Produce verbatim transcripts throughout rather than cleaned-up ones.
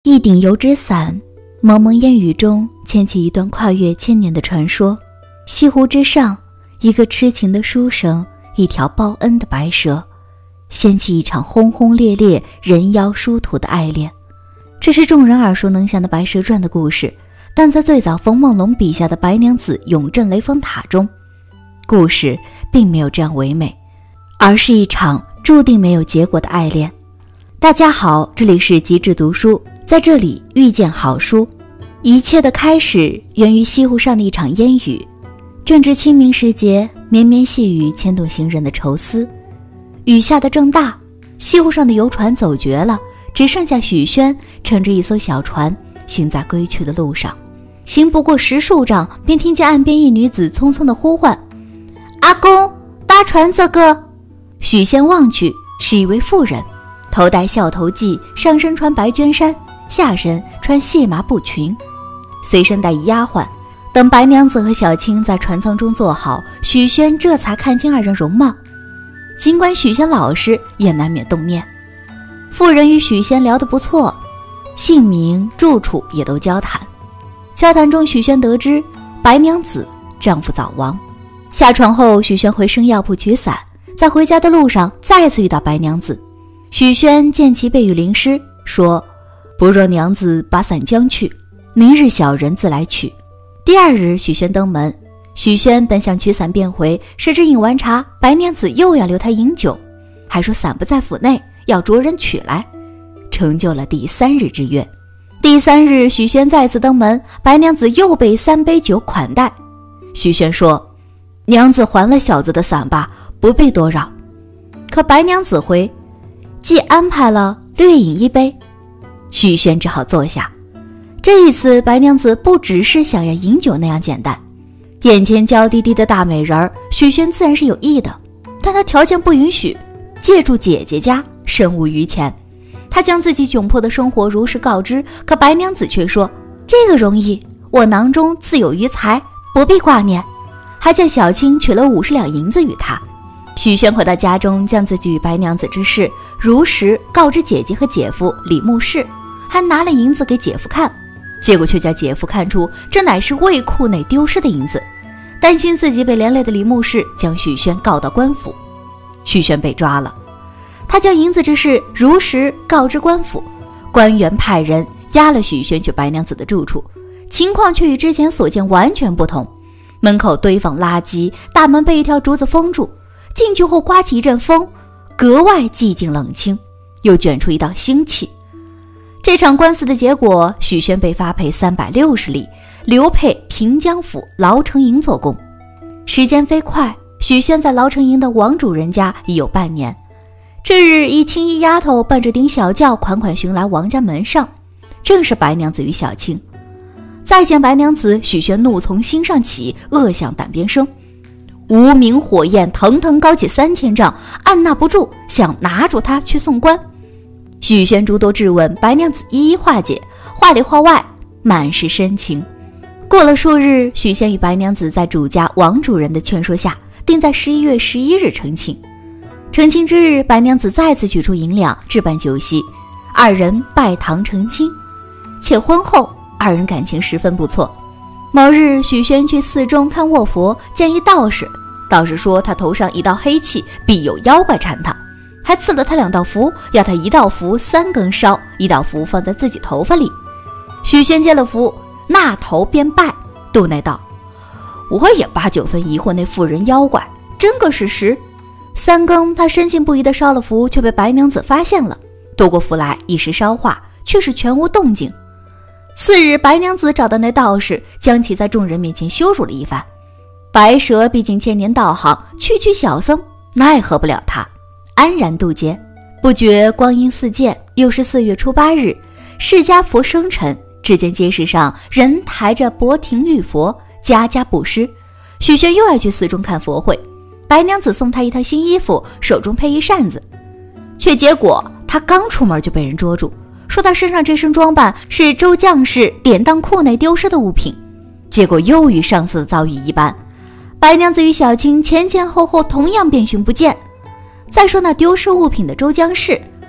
一顶油纸伞，蒙蒙烟雨中牵起一段跨越千年的传说。西湖之上，一个痴情的书生，一条报恩的白蛇，掀起一场轰轰烈烈、人妖殊途的爱恋。这是众人耳熟能详的《白蛇传》的故事，但在最早冯梦龙笔下的白娘子永镇雷峰塔中，故事并没有这样唯美，而是一场注定没有结果的爱恋。大家好，这里是极致读书，在这里遇见好书。一切的开始源于西湖上的一场烟雨，正值清明时节，绵绵细雨牵动行人的愁思。雨下得正大，西湖上的游船走绝了，只剩下许宣乘着一艘小船行在归去的路上。行不过十数丈，便听见岸边一女子匆匆地呼唤：阿公，搭船这个。许仙望去，是一位妇人，头戴孝头髻，上身穿白绢衫，下身穿细麻布裙，随身带一丫鬟。等白娘子和小青在船舱中坐好，许宣这才看清二人容貌。尽管许仙老实，也难免动念。妇人与许仙聊得不错，姓名住处也都交谈。交谈中，许宣得知白娘子丈夫早亡。下船后，许宣回生药铺取伞，在回家的路上再次遇到白娘子。许宣见其背雨淋湿，说：不若娘子把伞将去，明日小人自来取。第二日，许宣登门，许宣本想取伞便回，谁知饮完茶，白娘子又要留他饮酒，还说伞不在府内，要着人取来，成就了第三日之约。第三日，许宣再次登门，白娘子又备三杯酒款待。许宣说：娘子还了小子的伞吧，不必多扰。可白娘子回：既安排了，略饮一杯。许宣只好坐下。这一次，白娘子不只是想要饮酒那样简单，眼前娇滴滴的大美人儿，许宣自然是有意的，但他条件不允许，借住姐姐家，身无余钱。他将自己窘迫的生活如实告知，可白娘子却说：这个容易，我囊中自有余财，不必挂念。还叫小青取了五十两银子与他。许宣回到家中，将自己与白娘子之事如实告知姐姐和姐夫李牧氏，还拿了银子给姐夫看，结果却叫姐夫看出这乃是卫库内丢失的银子，担心自己被连累的李牧氏将许宣告到官府。许宣被抓了，他将银子之事如实告知官府，官员派人押了许宣去白娘子的住处，情况却与之前所见完全不同。门口堆放垃圾，大门被一条竹子封住，进去后刮起一阵风，格外寂静冷清，又卷出一道腥气。这场官司的结果，许宣被发配三百六十里，流配平江府牢城营做工。时间飞快，许宣在牢城营的王主人家已有半年。这日，一青衣丫头伴着顶小轿款款寻来王家门上，正是白娘子与小青。再见白娘子，许宣怒从心上起，恶向胆边生。无名火焰腾腾高起三千丈，按捺不住，想拿住她去送官。许宣诸多质问，白娘子一一化解，话里话外满是深情。过了数日，许宣与白娘子在主家王主人的劝说下，定在十一月十一日成亲。成亲之日，白娘子再次取出银两置办酒席，二人拜堂成亲。且婚后二人感情十分不错。某日，许宣去寺中看卧佛，见一道士，道士说他头上一道黑气，必有妖怪缠他，还赐了他两道符，要他一道符三更烧，一道符放在自己头发里。许宣接了符，那头便拜，肚内道：我也八九分疑惑那妇人妖怪，真个是实。三更，他深信不疑地烧了符，却被白娘子发现了，夺过符来一时烧化，却是全无动静。次日，白娘子找到那道士，将其在众人面前羞辱了一番。白蛇毕竟千年道行，区区小僧奈何不了他，安然渡劫。不觉光阴似箭，又是四月初八日，释迦佛生辰，只见街市上人抬着钵庭玉佛，家家布施。许宣又要去寺中看佛会，白娘子送他一套新衣服，手中配一扇子，却结果他刚出门就被人捉住，说他身上这身装扮是周将士典当库内丢失的物品，结果又与上次的遭遇一般。白娘子与小青前前后后同样遍寻不见。再说那丢失物品的周将士，这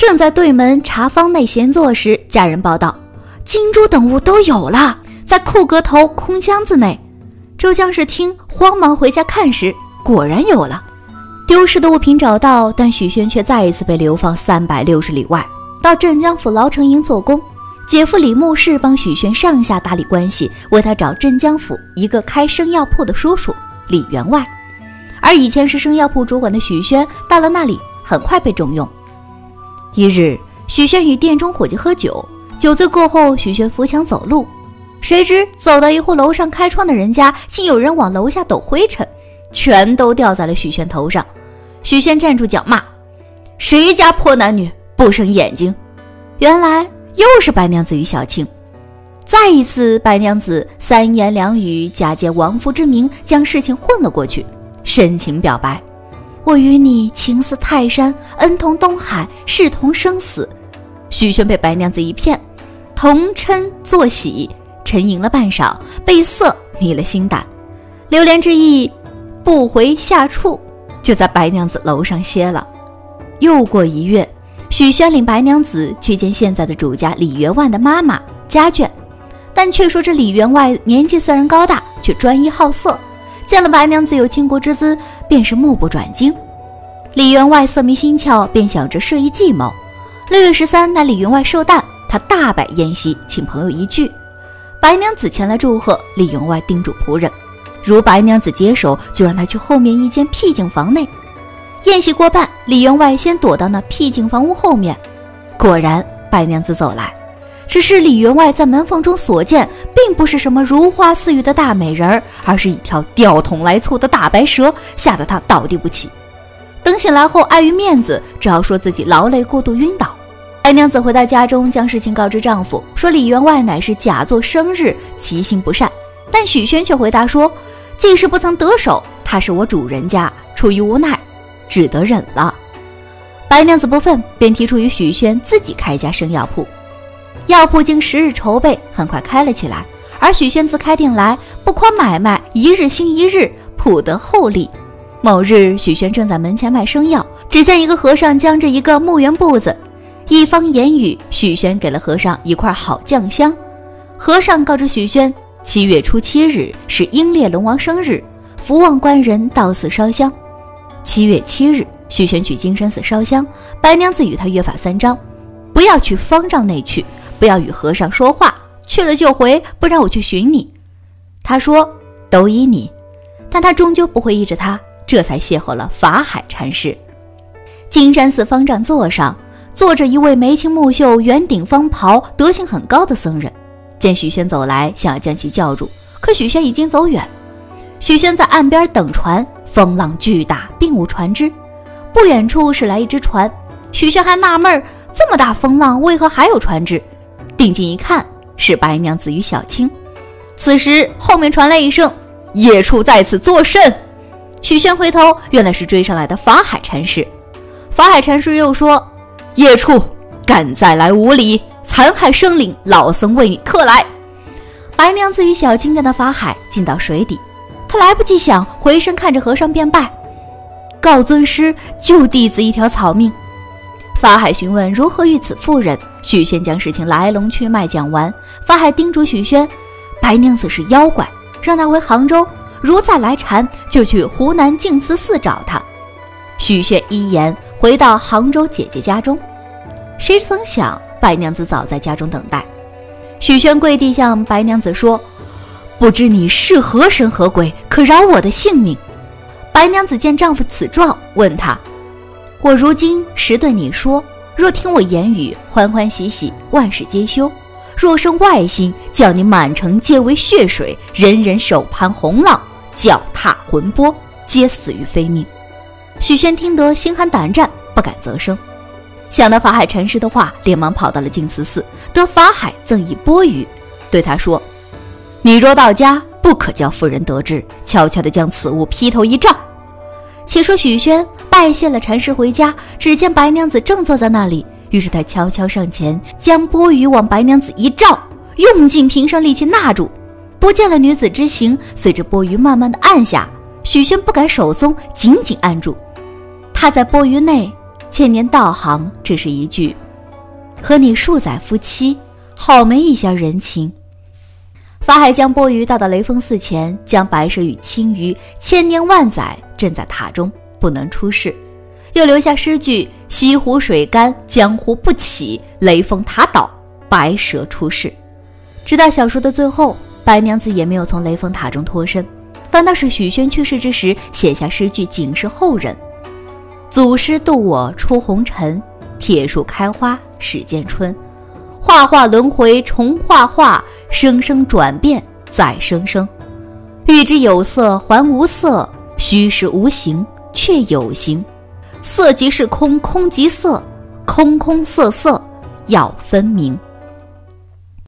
正在对门茶坊内闲坐时，家人报道，金珠等物都有了，在库阁头空箱子内。周将士听，慌忙回家看时，果然有了。丢失的物品找到，但许宣却再一次被流放三百六十里外，到镇江府牢城营做工。姐夫李牧士帮许宣上下打理关系，为他找镇江府一个开生药铺的叔叔李员外。而以前是生药铺主管的许宣到了那里，很快被重用。一日，许宣与店中伙计喝酒，酒醉过后，许宣扶墙走路，谁知走到一户楼上开窗的人家，竟有人往楼下抖灰尘，全都掉在了许宣头上。许宣站住脚骂：谁家破男女不生眼睛？原来又是白娘子与小青。再一次，白娘子三言两语假借亡夫之名，将事情混了过去，深情表白：我与你情似泰山，恩同东海，视同生死。许宣被白娘子一骗，同嗔作喜，沉吟了半晌，被色迷了心胆，流连之意不回下处，就在白娘子楼上歇了。又过一月，许宣领白娘子去见现在的主家李员外的妈妈家眷，但却说这李员外年纪虽然高大，却专一好色，见了白娘子有倾国之姿，便是目不转睛。李员外色迷心窍，便想着设一计谋。六月十三，乃李员外寿诞，他大摆宴席，请朋友一聚。白娘子前来祝贺，李员外叮嘱仆人，如白娘子接手，就让他去后面一间僻静房内。宴席过半，李员外先躲到那僻静房屋后面，果然白娘子走来，只是李员外在门缝中所见，并不是什么如花似玉的大美人，而是一条掉筒来粗的大白蛇，吓得他倒地不起。等醒来后，碍于面子，只好说自己劳累过度晕倒。白娘子回到家中，将事情告知丈夫，说李员外乃是假作生日，其心不善。但许宣却回答说，既是不曾得手，他是我主人家，出于无奈，只得忍了。白娘子不忿，便提出与许宣自己开家生药铺。药铺经十日筹备，很快开了起来。而许宣自开店来，不宽买卖，一日兴一日，铺得厚利。某日，许宣正在门前卖生药，只见一个和尚将着一个木圆布子，一方言语，许宣给了和尚一块好酱香。和尚告知许宣，七月初七日是英烈龙王生日，福望官人到寺烧香。七月七日，许宣去金山寺烧香，白娘子与他约法三章：不要去方丈内去，不要与和尚说话，去了就回，不然我去寻你。他说都依你，但他终究不会依着他，这才邂逅了法海禅师。金山寺方丈座上坐着一位眉清目秀、圆顶方袍、德行很高的僧人，见许宣走来，想要将其叫住，可许宣已经走远。许宣在岸边等船，风浪巨大，并无船只。不远处驶来一只船，许宣还纳闷，这么大风浪，为何还有船只？定睛一看，是白娘子与小青。此时后面传来一声：野畜在此作甚？许宣回头，原来是追上来的法海禅师。法海禅师又说：野畜敢再来无礼，残害生灵，老僧为你克来。白娘子与小青见到法海进到水底，他来不及想，回身看着和尚便拜，告尊师，救弟子一条草命。法海询问如何遇此妇人，许宣将事情来龙去脉讲完。法海叮嘱许宣，白娘子是妖怪，让他回杭州，如再来缠，就去湖南净慈寺找他。许宣依言回到杭州姐姐家中，谁曾想白娘子早在家中等待。许宣跪地向白娘子说：不知你是何神何鬼，可饶我的性命。白娘子见丈夫此状，问他：我如今实对你说，若听我言语，欢欢喜喜，万事皆休；若生外心，叫你满城皆为血水，人人手攀洪浪，脚踏魂波，皆死于非命。许宣听得心寒胆战，不敢啧声。想到法海禅师的话，连忙跑到了净慈寺，得法海赠以钵盂，对他说：你若到家，不可叫妇人得知，悄悄地将此物劈头一照。且说许宣拜谢了禅师回家，只见白娘子正坐在那里，于是他悄悄上前，将钵盂往白娘子一照，用尽平生力气纳住，不见了女子之形。随着钵盂慢慢地按下，许宣不敢手松，紧紧按住。他在钵盂内千年道行只是一句和你数载夫妻，好没一些人情。法海将钵盂倒到雷峰寺前，将白蛇与青鱼千年万载镇在塔中，不能出世，又留下诗句：西湖水干，江湖不起，雷峰塔倒，白蛇出世。直到小说的最后，白娘子也没有从雷峰塔中脱身，反倒是许宣去世之时写下诗句警示后人：祖师渡我出红尘，铁树开花始见春，画画轮回重画画，生生转变再生生。欲知有色还无色，虚实无形却有形。色即是空，空即色，空空色色要分明。